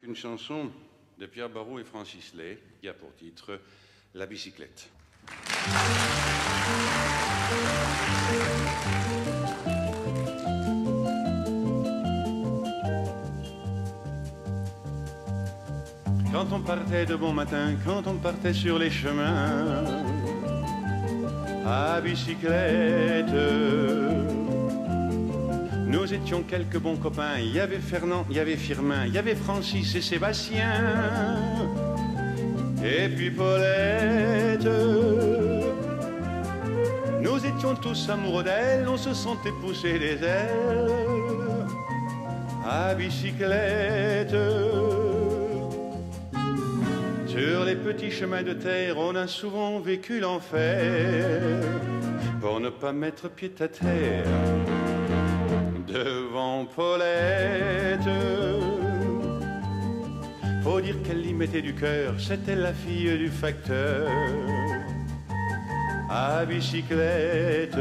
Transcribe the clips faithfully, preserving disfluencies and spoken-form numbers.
Une chanson de Pierre Barrault et Francis Lay qui a pour titre La bicyclette. Quand on partait de bon matin, quand on partait sur les chemins à bicyclette, nous étions quelques bons copains. Il y avait Fernand, il y avait Firmin, il y avait Francis et Sébastien, et puis Paulette. Nous étions tous amoureux d'elle, on se sentait pousser des ailes à bicyclette. Sur les petits chemins de terre, on a souvent vécu l'enfer pour ne pas mettre pied à terre devant Paulette. Faut dire qu'elle y mettait du cœur, c'était la fille du facteur à bicyclette.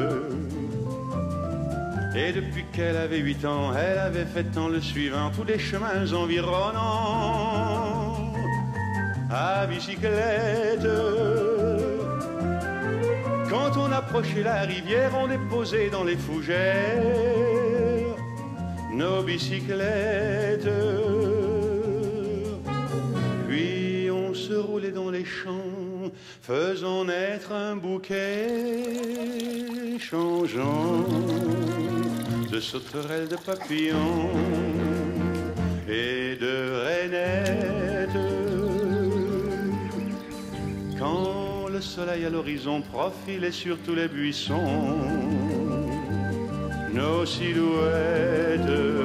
Et depuis qu'elle avait huit ans, elle avait fait tant le suivant, tous les chemins environnants à bicyclette. Quand on approchait la rivière, on déposait dans les fougères nos bicyclettes. Puis on se roulait dans les champs, faisant naître un bouquet changeant de sauterelles, de papillons et de rainettes. Quand le soleil à l'horizon profilait sur tous les buissons nos silhouettes,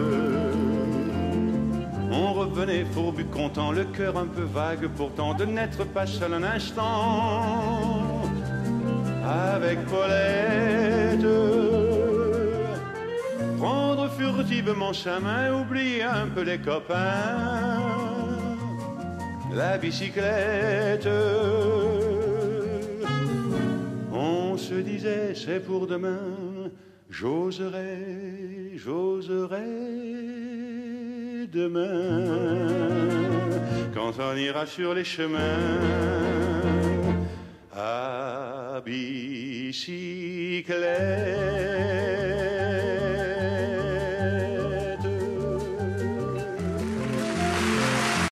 on revenait fourbu content, le cœur un peu vague pourtant de n'être pas seul un instant avec Paulette. Prendre furtivement sa main, oublier un peu les copains, la bicyclette. On se disait c'est pour demain, j'oserai, j'oserai demain, quand on ira sur les chemins à bicyclette.